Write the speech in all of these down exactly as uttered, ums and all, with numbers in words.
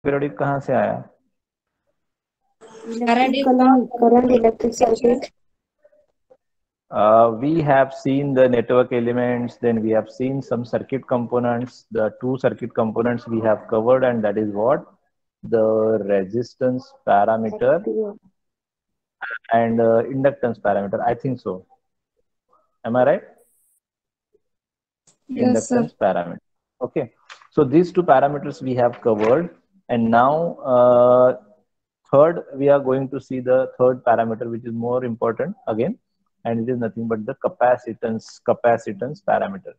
periodic कहाँ से आया? Current current, current electric circuit. Uh, we have seen the network elements, then we have seen some circuit components. The two circuit components we have covered, and that is what? The resistance parameter and uh, inductance parameter. I think so. Am I right? Yes, Inductance sir. parameter. Okay. So these two parameters we have covered, and now uh, third we are going to see the third parameter, which is more important again, and it is nothing but the capacitance capacitance parameter.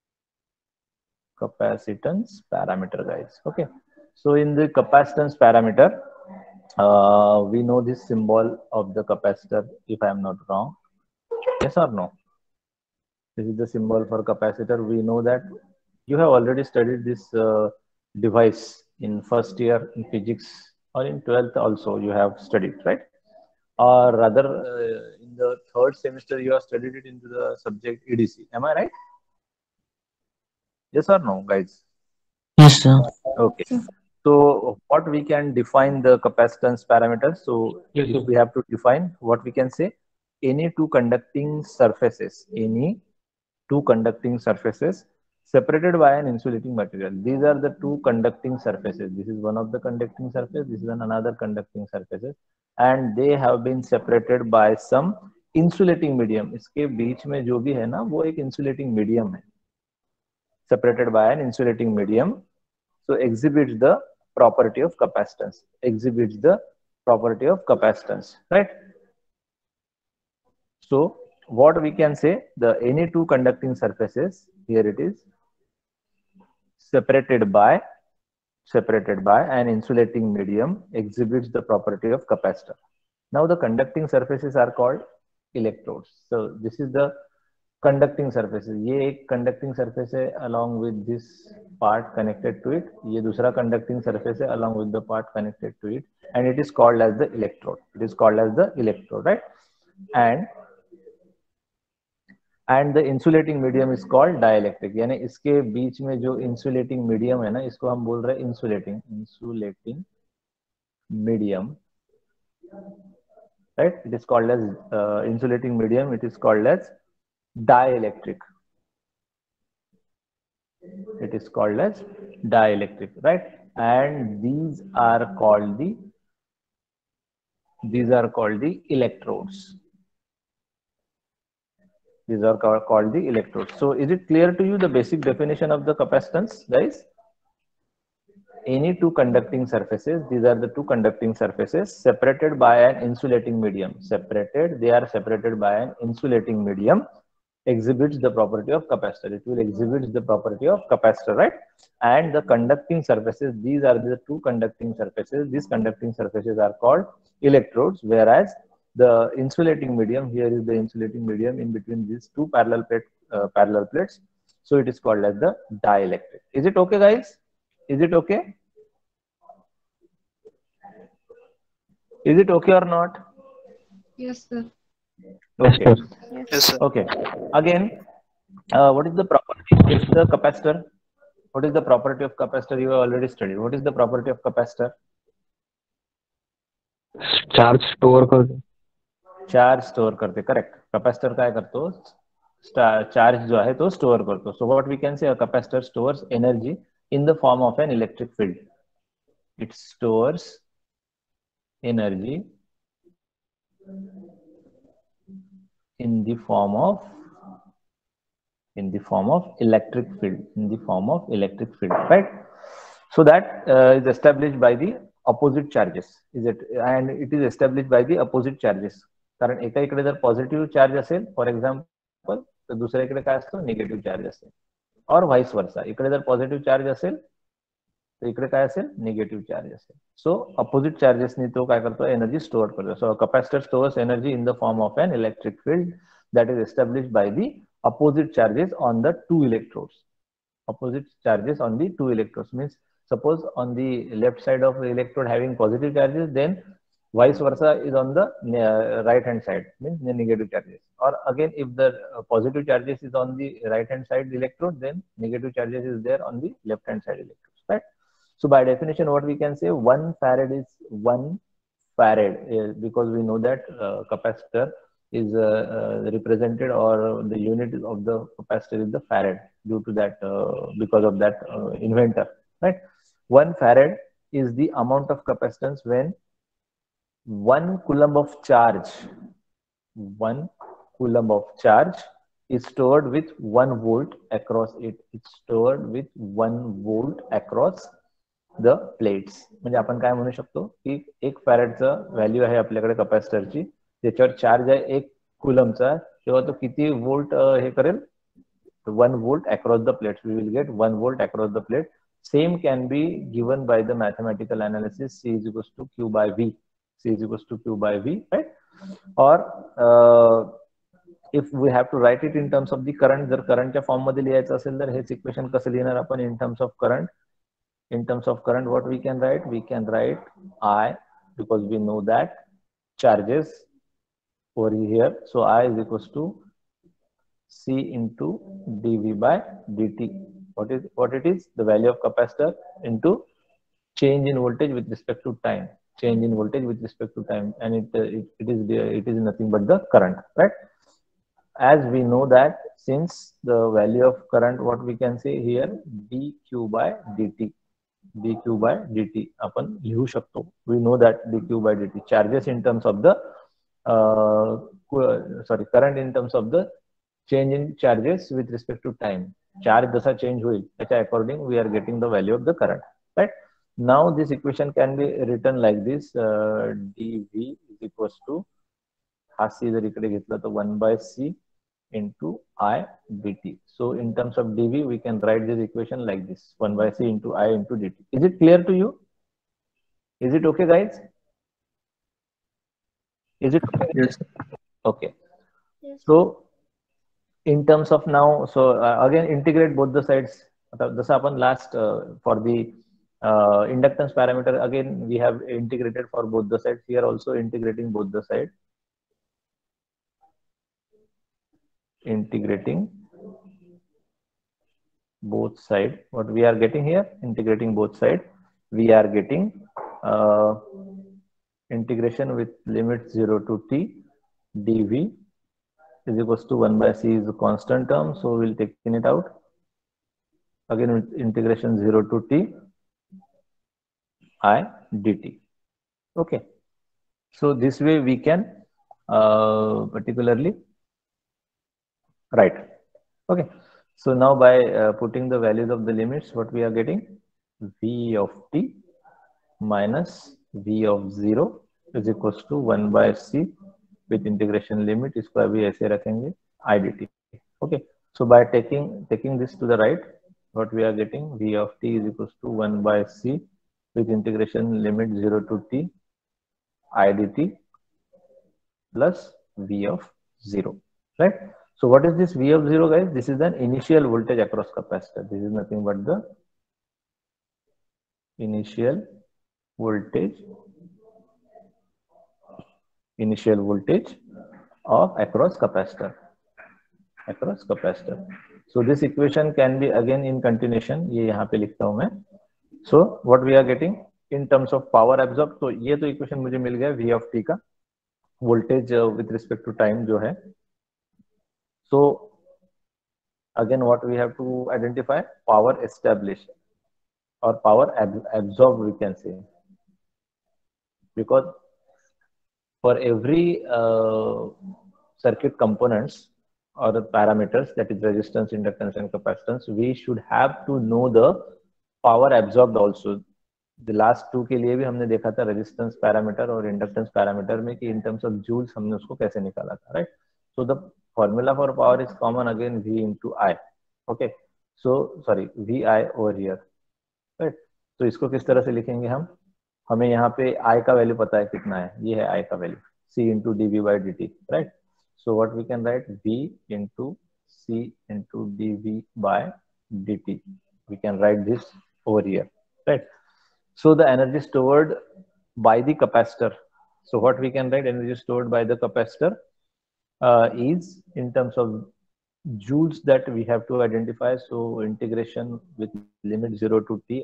Capacitance parameter, guys. Okay. So in the capacitance parameter, uh, we know this symbol of the capacitor, if I am not wrong. Yes or no? This is the symbol for capacitor. We know that you have already studied this uh, device in first year in physics, or in twelfth also you have studied, right? Or rather, uh, in the third semester you have studied it into the subject E D C. Am I right? Yes or no, guys? Yes, sir. Okay. So what we can define the capacitance parameters. So Yes, if sir. we have to define, what we can say, any two conducting surfaces, any two conducting surfaces separated by an insulating material. These are the two conducting surfaces. This is one of the conducting surface. This is another conducting surfaces, and they have been separated by some insulating medium. इसके बीच में जो भी है ना, वो एक insulating medium है. Separated by an insulating medium. So exhibits the property of capacitance. Exhibits the property of capacitance, right? So what we can say, the any two conducting surfaces, here it is, separated by separated by an insulating medium, exhibits the property of capacitor. Now the conducting surfaces are called electrodes. So this is the conducting surfaces. ये एक conducting surface है along with this part connected to it. ये दूसरा conducting surface है along with the part connected to it, and it is called as the electrode. It is called as the electrode, right? And and the insulating medium is called dielectric. यानी इसके बीच में जो insulating medium है ना, इसको हम बोल रहे हैं insulating insulating medium, right? It is called as uh, insulating medium. It is called as dielectric. It is called as dielectric, right? And these are called the these are called the electrodes. These are called the electrodes. So is it clear to you the basic definition of the capacitance, guys? Any two conducting surfaces, these are the two conducting surfaces separated by an insulating medium. Separated, they are separated by an insulating medium, exhibits the property of capacitor. It will exhibit the property of capacitor, right? And the conducting surfaces, these are the two conducting surfaces. These conducting surfaces are called electrodes, whereas the insulating medium, here is the insulating medium in between these two parallel plate, uh, parallel plates. So it is called as the dielectric. Is it okay, guys? Is it okay? Is it okay or not? Yes, sir. Okay. Yes, sir. Yes, sir. Okay. Again, uh, what is the property of the capacitor? What is the property of capacitor? You have already studied. What is the property of capacitor? Charge store कर दो. Charge store करते. Correct. Capacitor काय करतो? Charge जो आहे तो store करतो. So what we can say, a capacitor stores energy in the form of an electric field. It stores energy in the form of in the form of electric field in the form of electric field, right? So that uh, is established by the opposite charges, is it? And it is established by the opposite charges. कारण एका इकडे जर positive charge असेल for example, तर दुसऱ्या इकडे काय असतं, निगेटिव्ह चार्ज असेल. और व्हाइस वर्सा, इकडे जर पॉझिटिव्ह चार्ज असेल तर इकडे काय असेल, निगेटिव्ह चार्ज असेल. सो अपोजिट चार्जेसनी तो काय करतो, एनर्जी स्टोअर करतो. So capacitor stores energy in the form of an electric field that is established by the opposite charges on the two electrodes. Opposite charges on the two electrodes means, suppose on the left side of the electrode having positive charges, then vice versa is on the uh, right hand side, means the negative charges. Or again, if the uh, positive charges is on the right hand side electrode, then negative charges is there on the left hand side electrodes, right? So by definition, what we can say, one farad is one farad, uh, because we know that uh, capacitor is uh, uh, represented, or the unit of the capacitor is the farad, due to that, uh, because of that uh, inventor, right? One farad is the amount of capacitance when one coulomb of charge, one coulomb of charge is stored with one volt across it. It's stored with one volt across the plates. म्हणजे आपण काय म्हणू शकतो की एक फॅरेडचं value आहे आपल्याकडे कपॅसिटरची, त्याच्यावर चार्ज आहे एक कुलमचा, तेव्हा तो किती वोल्ट हे करेल, one volt across the plates. We will get one volt across the plate. Same can be given by the mathematical analysis. C is equals to Q by V. C is equals to Q by V, right? Or uh, if we have to write it in terms of the current, जर करंटच्या form मध्ये लिहायचं असेल तर हेच equation कसं लिहिणार आपण in terms of current? In terms of current, what we can write? We can write I, because we know that charges over here. So I is equals to C into dV by dt. What is what it is? The value of capacitor into change in voltage with respect to time. Change in voltage with respect to time, and it uh, it, it is it is nothing but the current, right? As we know that since the value of current, what we can say here, dq by dt, dq by dt आपण लिहू शकतो. We know that dq by dt, charges in terms of the uh, sorry current in terms of the change in charges with respect to time. Charge जसा change होईल त्याच्या according we are getting the value of the current, right? Now this equation can be written like this, uh, dv is equals to, हा c जर इकडे घेतला तर one by c into I dt. So in terms of dv we can write this equation like this, one by c into I into dt. Is it clear to you? Is it okay, guys? Is it okay? Yes. Okay. So in terms of now, so uh, again integrate both the sides. This happened last uh, for the uh, inductance parameter. Again we have integrated for both the sides. Here also integrating both the sides. Integrating both sides. What we are getting here? Integrating both sides. We are getting uh, integration with limit zero to t dv is equals to one by c is a constant term, so we'll take it out. Again with integration zero to t I dt. Okay, so this way we can uh, particularly write. Okay, so now by uh, putting the values of the limits, what we are getting, v of t minus v of zero is equals to one by c with integration limit, इसको अभी ऐसे रखेंगे I dt. Okay, so by taking taking this to the right, what we are getting, v of t is equals to one by c with integration limit zero to t I dt plus v of zero, right? So what is this v of zero, guys? This is an initial voltage across capacitor. This is nothing but the initial voltage initial voltage of across capacitor across capacitor. So this equation can be again in continuation, ये यहाँ पे लिखता हूँ मैं. So what we are getting in terms of power absorbed, तो ये तो equation मुझे मिल गया v of t का, voltage uh, with respect to time जो है. So again what we have to identify, power established or power ab absorbed we can say, because for every uh, circuit components or the parameters, that is resistance, inductance and capacitance, we should have to know the power absorbed also. The last two के लिए भी हमने देखा था resistance parameter और inductance parameter में कि in terms of joules हमने उसको कैसे निकाला था, right? So the formula for power is common again, V into I. Okay, so sorry, V I over here, right? तो इसको किस तरह से लिखेंगे हम? हमें यहाँ पे I का वैल्यू पता है कितना है, ये है I का value, C into dV by dt, right? So what we can write, V into C into dV by dt. We can write this over here, right? So the energy stored by the capacitor. So what we can write, energy stored by the capacitor uh, is in terms of joules that we have to identify. So integration with limit zero to t of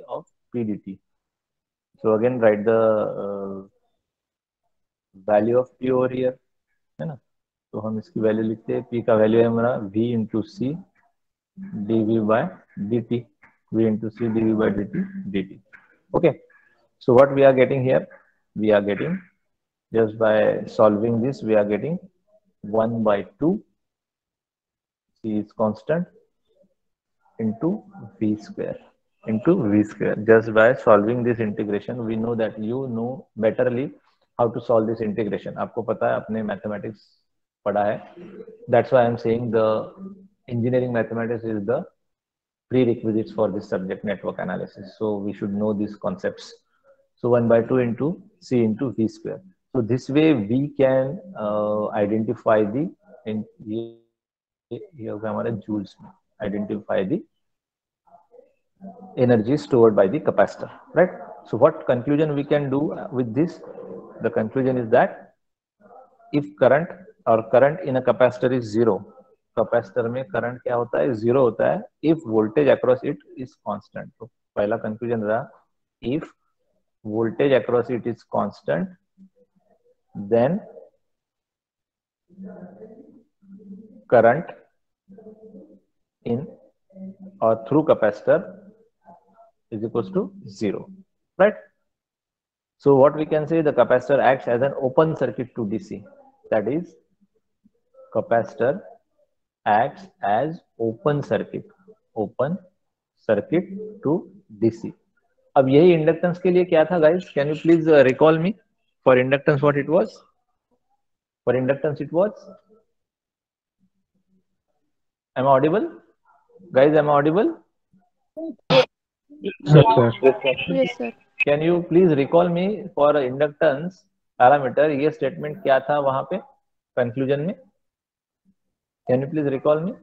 p dt. So again write the uh, value of p over here, है ना. तो हम इसकी value लिखते हैं, p का वैल्यू है हमारा v into c dv by dt, v into c dv by dt dt. Okay, so what we are getting here, we are getting just by solving this, we are getting one by two, c is constant, into v square into v square. Just by solving this integration, we know that you know betterly how to solve this integration. आपको पता है, आपने mathematics पढ़ा है. That's why I'm saying the engineering mathematics is the prerequisites for this subject, network analysis. So we should know these concepts. So one by two into c into v square. So this way we can uh, identify the in ये होगा हमारा joules में, identify the energy stored by the capacitor, right? So what conclusion we can do with this? The conclusion is that if current or current in a capacitor is zero, capacitor में current क्या होता है, zero होता है, if voltage across it is constant. तो पहला conclusion रहा, if voltage across it is constant, then current in or through capacitor is equals to zero, right? So what we can say, the capacitor acts as an open circuit to D C. That is, capacitor acts as open circuit, open circuit to D C. अब यही inductance के लिए क्या था guys? Can you please uh, recall me? For inductance what it was? For inductance it was? Am I audible? Guys, am I audible? Yes, sir. Yes, sir. Can you please recall me for inductance parameter, ये statement क्या था वहां पे conclusion में? Can you please recall me?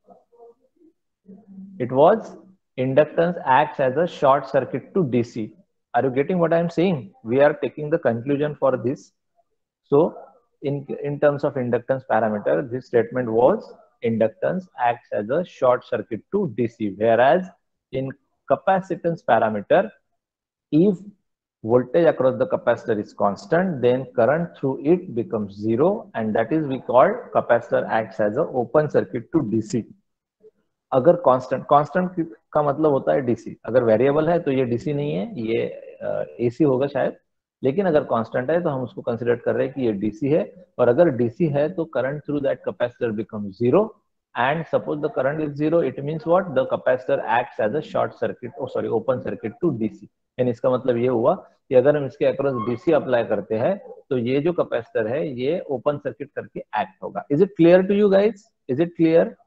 It was inductance acts as a short circuit to D C. Are you getting what I am saying? We are taking the conclusion for this. So in in terms of inductance parameter, this statement was inductance acts as a short circuit to D C, whereas in capacitance parameter, if voltage across the capacitor is constant, then current through it becomes zero, and that is we call capacitor acts as a open circuit to D C. अगर constant, constant का मतलब होता है DC, अगर variable है तो ये DC नहीं है, ये एसी होगा शायद, लेकिन अगर कांस्टेंट है तो हम उसको कंसीडर कर रहे हैं कि ये डीसी है, और अगर डीसी है तो current through that capacitor become zero, and suppose the current is zero, it means what, the capacitor acts as a short circuit, oh sorry open circuit to DC. यानी इसका मतलब ये हुआ कि अगर हम इसके अक्रॉस डीसी अप्लाई करते हैं तो ये जो कैपेसिटर है ये ओपन सर्किट करके एक्ट होगा. Is it clear to you guys? Is it clear?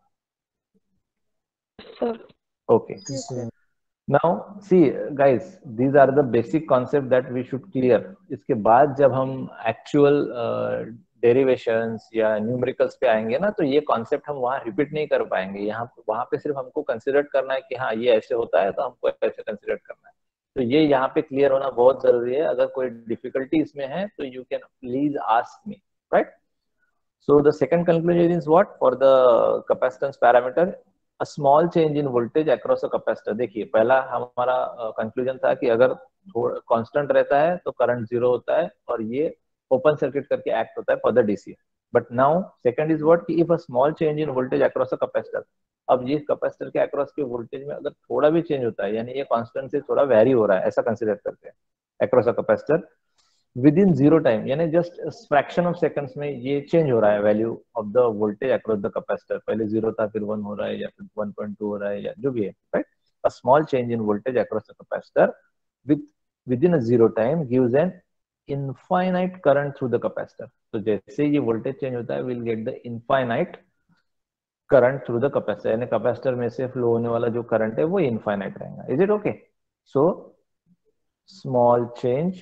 Sir. Okay. Yes, sir. Now see guys, these are the basic concept that we should clear. इसके बाद जब हम actual derivations या numericals पे आएंगे ना, तो ये कॉन्सेप्ट हम वहाँ रिपीट नहीं कर पाएंगे. यहाँ वहाँ पे सिर्फ हमको कंसिडर करना है कि हाँ ये ऐसे होता है तो हमको ऐसे कंसिडर करना है. तो ये यहाँ पे क्लियर होना बहुत जरूरी है. अगर कोई डिफिकल्टी इसमें है तो you can please ask me, right? So the second conclusion is what? For the capacitance parameter, a small change in voltage across a capacitor. देखिए पहला हमारा कंक्लूजन uh, था कि अगर कांस्टेंट रहता है तो करंट जीरो होता है और ये ओपन सर्किट करके एक्ट होता है for the DC. But now second is what, कि if a small change in voltage across a capacitor. अब ये कैपेसिटर के अक्रॉस के वोल्टेज में अगर थोड़ा भी चेंज होता है, यानी ये कांस्टेंट से थोड़ा वेरी हो रहा है, ऐसा कंसीडर करते हैं across a capacitor, within zero time, यानी जस्ट फ्रैक्शन ऑफ सेकंड्स में ये चेंज हो रहा है value of the voltage across the capacitor. पहले जीरो था, फिर वन हो रहा है, या फिर वन पॉइंट टू हो रहा है, या जो भी है, right? A small change in voltage across the capacitor with within a zero time gives an infinite current through the capacitor. तो जैसे ये वोल्टेज चेंज होता है, will get the infinite current through the capacitor, यानी capacitor में से flow होने वाला जो करंट है वो इनफाइनाइट रहेगा. Is it okay? So small change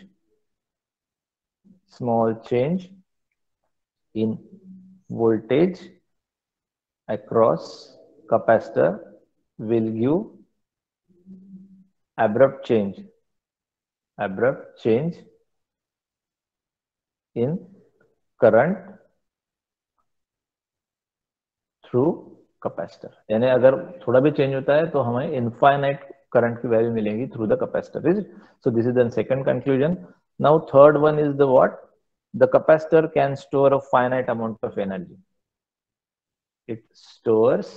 small change in voltage across capacitor will give abrupt change abrupt change in current through capacitor. यानी अगर थोड़ा भी चेंज होता है तो हमें इनफाइनाइट करंट की वैल्यू मिलेगी through the capacitor. Is so this is the second conclusion. Now third one is the what? The capacitor can store a finite amount of energy. It stores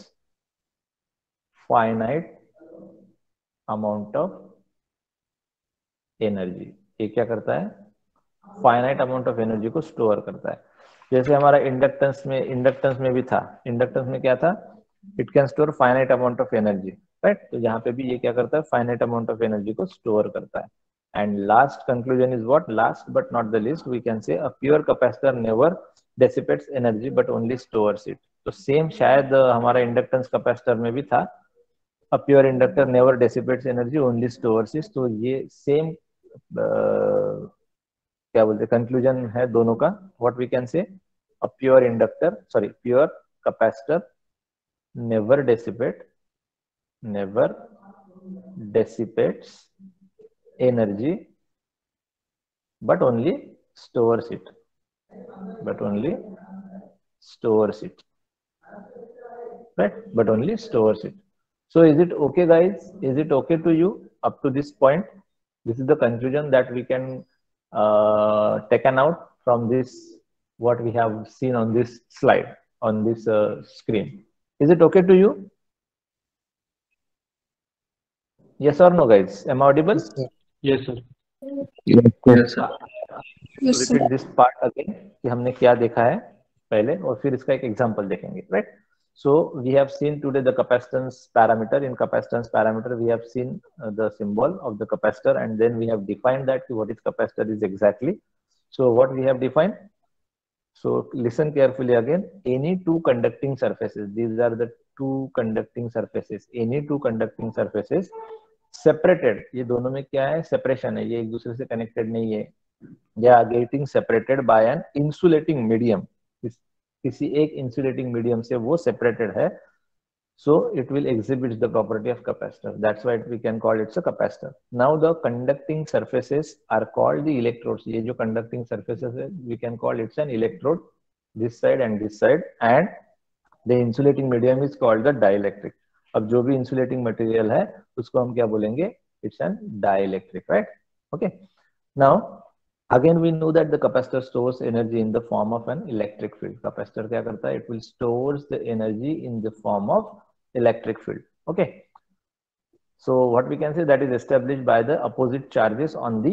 finite amount of energy. ये क्या करता है? Finite amount of energy को store करता है. जैसे हमारा inductance में इंडक्टेंस में भी था. इंडक्टेंस में क्या था? It can store finite amount of energy, right? तो यहाँ पे भी ये क्या करता है? फाइनाइट अमाउंट ऑफ एनर्जी को स्टोर करता है. And last conclusion is what? Last but not the least, we can say a pure capacitor never dissipates energy but only stores it. तो सेम शायद हमारा इंडक्टेंस कैपेसिटर में भी था. A pure inductor never dissipates energy, only stores it. तो ये same क्या बोलते हैं कंक्लूजन है दोनों का. What we can say? A pure inductor sorry pure capacitor never dissipate never dissipates energy but only stores it but only stores it right but only stores it. So is it okay, guys? Is it okay to you up to this point? This is the conclusion that we can uh, taken out from this what we have seen on this slide on this uh, screen. Is it okay to you? Yes or no, guys? Am I audible? Yes, sir. Yes, sir. Yes, sir. Repeat this part again कि हमने क्या देखा है पहले और फिर इसका एक एग्जांपल देखेंगे, right? So we have seen today the capacitance parameter. In capacitance parameter we have seen uh, the symbol of the capacitor, and then we have defined that what is capacitor is exactly. So what we have defined? So listen carefully again. Any two conducting surfaces, these are the two conducting surfaces, any two conducting surfaces separated. ये दोनों में क्या है? Separation है. ये एक दूसरे से कनेक्टेड नहीं है. They are getting separated by an insulating medium. किसी एक insulating medium से वो separated है. So it will exhibit the property of capacitor. That's why we can call it a capacitor. Now the conducting surfaces are called the electrodes. ये जो conducting surfaces है, we can call it an electrode. This side and this side, and the insulating medium is called the dielectric. अब जो भी insulating material है उसको हम क्या बोलेंगे? It's an dielectric, right? Okay. Now again we know that the capacitor stores energy in the form of an electric field. Capacitor क्या करता है? It will stores the energy in the form of electric field. Okay. So what we can say, that is established by the opposite charges on the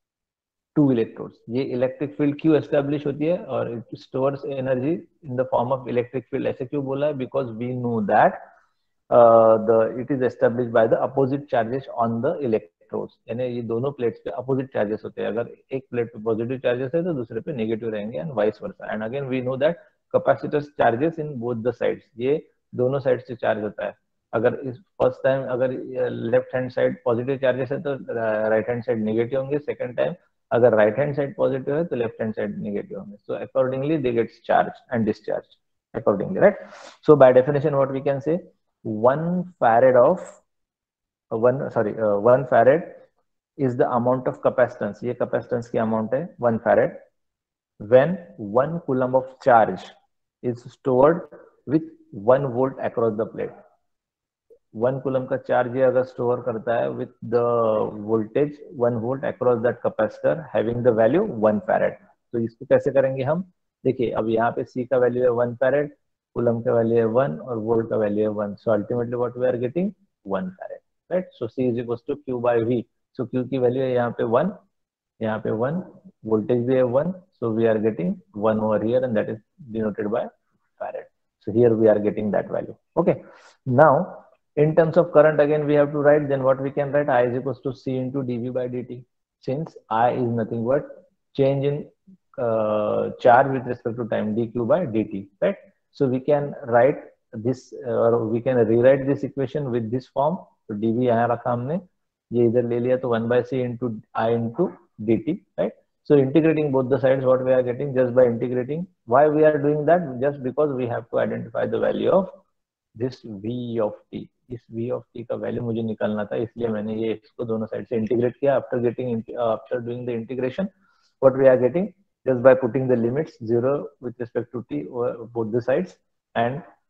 two electrodes. ये electric field क्यों establish होती है और it stores energy in the form of electric field? ऐसे क्यों बोला है? Because we know that uh, the it is established by the opposite charges on the electrode. यानी ये दोनों प्लेट्स पे अपोजिट चार्जेस होते हैं. अगर एक प्लेट पे पॉजिटिव चार्जेस है तो दूसरे पे नेगेटिव रहेंगे, and vice versa. And again we know that capacitors charges in both the sides. ये दोनों साइड से चार्ज होता है. अगर इस फर्स्ट टाइम अगर left hand side positive charges है तो राइट हैंड साइड नेगेटिव होंगे. सेकंड टाइम अगर राइट हैंड साइड पॉजिटिव है तो लेफ्ट हैंड साइड नेगेटिव होंगे. So accordingly they gets charge and discharge accordingly, right? So by definition what we can say, one farad of uh, one sorry uh, one farad is the amount of capacitance. ये capacitance की amount है one farad when one coulomb of charge is stored with one volt across the plate. one coulomb का charge ये अगर store करता है with the voltage one volt across that capacitor having the value one farad. तो इसको कैसे करेंगे हम? देखिए अब यहाँ पे C का वैल्यू है one farad, coulomb का वैल्यू है one और volt का वैल्यू है one. So ultimately what we are getting one farad, right? So C is equals to Q by V. So Q की वैल्यू है यहाँ पे one, यहाँ पे one, voltage भी है one. So we are getting one over here, and that is denoted by farad. So here we are getting that value. Okay. Now in terms of current, again we have to write. Then what we can write? I is equals to C into dV by dt. Since I is nothing but change in uh, charge with respect to time, dq by dt, right? So we can write this uh, or we can rewrite this equation with this form. तो dv यहाँ रखा हमने, ये इधर ले लिया तो one by c into I into dt, right? So integrating both the sides, what we are getting just by integrating. Why we are doing that? Just because we have to identify the value of this v of t. इस v of t का वैल्यू मुझे निकालना था, इसलिए मैंने ये इसको दोनों साइड से इंटीग्रेट किया. After getting after doing the integration, what we are getting just by putting the limits zero with respect to t over both the sides, and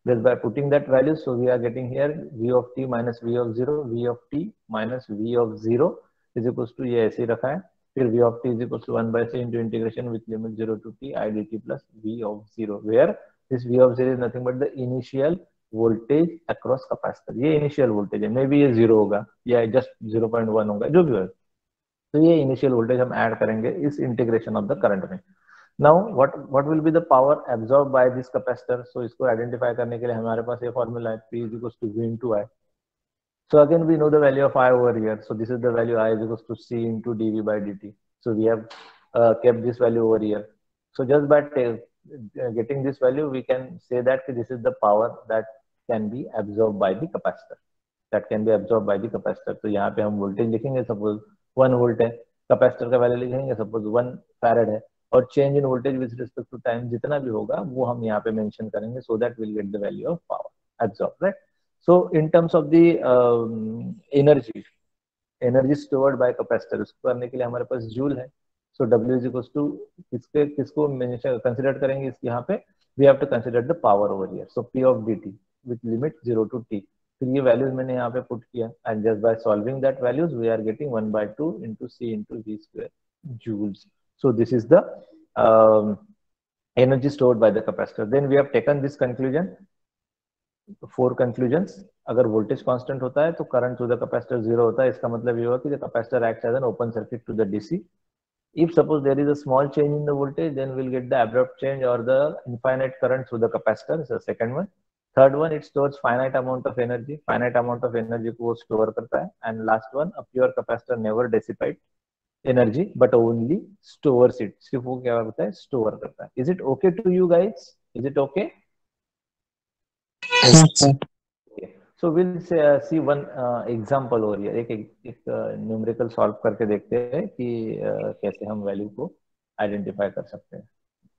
Just by putting that value, so we are getting here v of t minus v of zero, v of t minus v of zero is equals to ये ऐसे ही रखा है, फिर v of t is equals to one by c into integration with limit zero to t I dt plus v of zero, where this v of zero is nothing but the initial voltage across capacitor. ये initial voltage है, may be ये zero होगा या just zero point one होगा, जो भी हो, तो ये इनिशियल वोल्टेज हम ऐड करेंगे इस इंटीग्रेशन ऑफ द करंट में. Now what what will be the power absorb by this capacitor. So इसको आइडेंटिफाई करने के लिए हमारे पास ये फॉर्मूला है, P is equals to V into I. So again we know the value of I over here. So this is the value I is equals to C into dV by dt. So we have uh, kept this value over here. So just by getting this value we can say that this is the power that can be absorbed by the capacitor. That can be absorbed by the capacitor. तो यहाँ पे हम voltage लिखेंगे, suppose one volt है, capacitor का value लिखेंगे suppose one farad है, और change in voltage with respect to time जितना भी होगा वो हम यहाँ पे मेंशन करेंगे, so that will get the value of power absorb, right. So in terms of the energy energy stored by capacitor, उसको करने के लिए हमारे पास जूल है. सो W इज इक्वल्स टू किसके किसको कंसिडर करेंगे इस यहाँ पे, we have to consider the power over here. So P of dt with limit zero to t. फिर ये वैल्यूज मैंने यहाँ पे पुट किया, and just by solving that values we are getting one by two into C into V square joules. So this is the energy stored by the capacitor. Then we have taken this conclusion, four conclusions. अगर voltage constant होता है तो current to the capacitor zero होता है. इसका मतलब ये हुआ कि the capacitor acts as an open circuit to the DC. If suppose there is a small change in the voltage, then we'll get the abrupt change or the infinite current through the capacitor. So second one. Third one, it stores finite amount of energy. Finite amount of energy को store करता है. And last one, a pure capacitor never dissipates energy, but only stores it. सिर्फ वो क्या करता है, store करता है. Is it okay to you guys? Is it okay? Yes, sir. Okay. So we'll say, uh, see one uh, example over here. एक एक, एक uh, numerical solve करके देखते हैं कि uh, कैसे हम value को identify कर सकते हैं.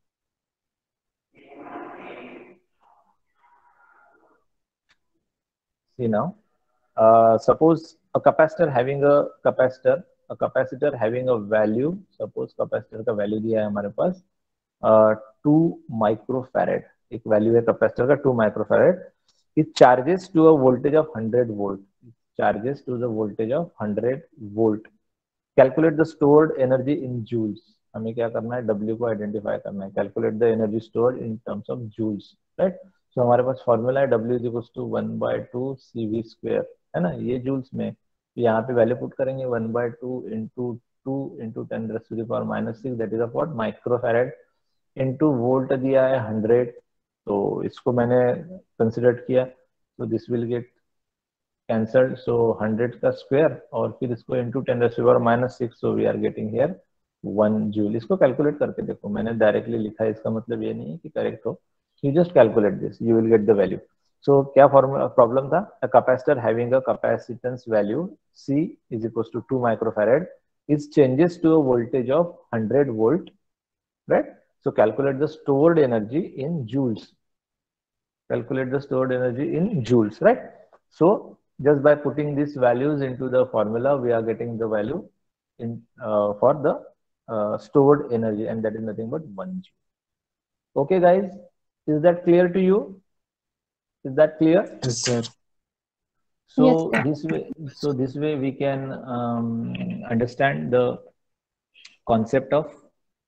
See now, uh, suppose a capacitor having a capacitor, a capacitor having a value. Suppose capacitor का value दिया है हमारे पास uh, two microfarad. एक value है capacitor का two microfarad. It charges to a voltage of one hundred volt. It charges to the voltage of one hundred volt. Calculate the stored energy in joules. हमें क्या करना है, W को identify करना है. Calculate the energy stored in terms of joules, right? तो हमारे पास फॉर्मूला है W is equals to one by two C V square, है ना, ये जूल्स में. यहाँ पे वैल्यू पुट करेंगे one by two into two into ten raise to the power minus six, that is of what, microfarad, into volt दिया है hundred. तो इसको मैंने कंसिडर किया, तो this will get cancelled. So hundred का स्क्वायर और फिर इसको into ten raise to the power minus six, so we are getting here one joule. इसको कैलकुलेट करके देखो, मैंने डायरेक्टली लिखा है, इसका मतलब ये नहीं है कि करेक्ट हो. You just calculate this, you will get the value. So क्या formula problem था, a capacitor having a capacitance value C is equals to two microfarad, it changes to a voltage of one hundred volt, right? So calculate the stored energy in joules. Calculate the stored energy in joules, right? So just by putting these values into the formula, we are getting the value in uh, for the uh, stored energy, and that is nothing but one joule. Okay, guys. Is that clear to you? Is that clear? Yes, sir. So Yes, sir. this way, so this way we can um, understand the concept of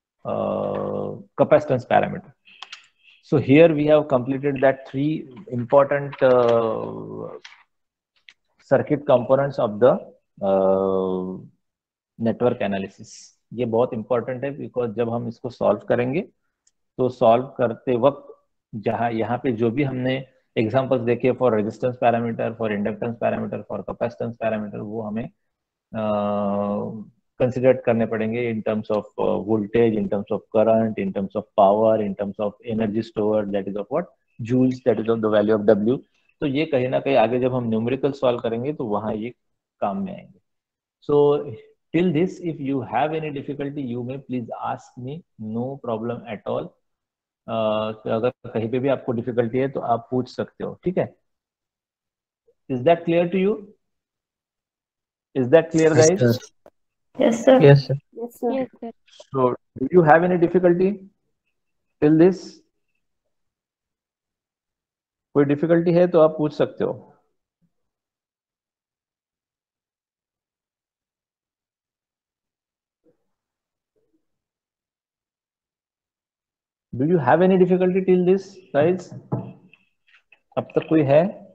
uh, capacitance parameter. So here we have completed that three important uh, circuit components of the uh, network analysis. ये बहुत important है, because जब हम इसको solve करेंगे तो solve करते वक्त जहाँ यहाँ पे जो भी हमने एग्जांपल्स देखे for resistance parameter, for inductance parameter, for capacitance parameter, वो हमें कंसिडर uh, करने पड़ेंगे in terms of voltage, in terms of current, in terms of power, in terms of energy store, that is of what, joules, that is of the value of W. तो ये कहीं ना कहीं आगे जब हम न्यूमेरिकल सॉल्व करेंगे तो वहां ये काम में आएंगे. So till this, if you have any difficulty you may please ask me, no problem at all. Uh, तो अगर कहीं पे भी आपको डिफिकल्टी है तो आप पूछ सकते हो, ठीक है. Is that clear to you? Is that clear guys? Yes, sir. Yes, sir. Yes, sir. Yes, sir. So do you have any difficulty till this? कोई डिफिकल्टी है तो आप पूछ सकते हो। Do you have any difficulty till this guys? अब तक कोई है?